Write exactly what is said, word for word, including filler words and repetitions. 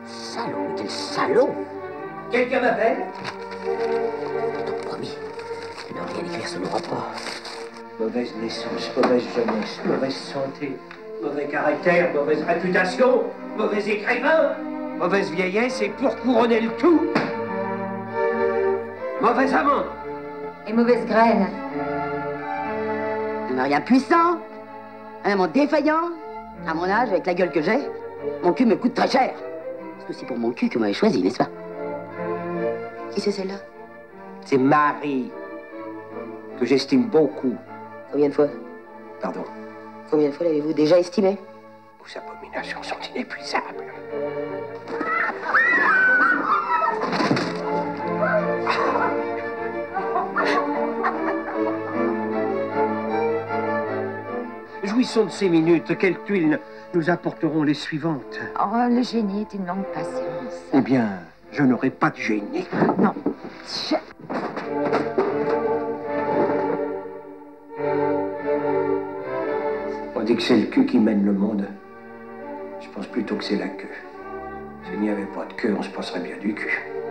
Salaud, quel salaud! Quelqu'un m'appelle? Donc promis, ne rien écrire sur nos rapports. Mauvaise naissance, mauvaise jeunesse, mauvaise santé, mauvais caractère, mauvaise réputation, mauvais écrivain, mauvaise vieillesse et pour couronner le tout, mauvais amant. Et mauvaise graine. Un mari impuissant, un amant défaillant. À mon âge, avec la gueule que j'ai, mon cul me coûte très cher. C'est aussi pour mon cul que vous m'avez choisi, n'est-ce pas? Qui c'est celle-là? C'est Marie, que j'estime beaucoup. Combien de fois? Pardon. Combien de fois l'avez-vous déjà estimé? Vos abominations sont inépuisables. Jouissons de ces minutes. Quelles tuiles nous apporteront les suivantes? Oh, le génie est une longue patience. Eh bien, je n'aurai pas de génie. Non. On dit que c'est le cul qui mène le monde. Je pense plutôt que c'est la queue. S'il n'y avait pas de queue, on se passerait bien du cul.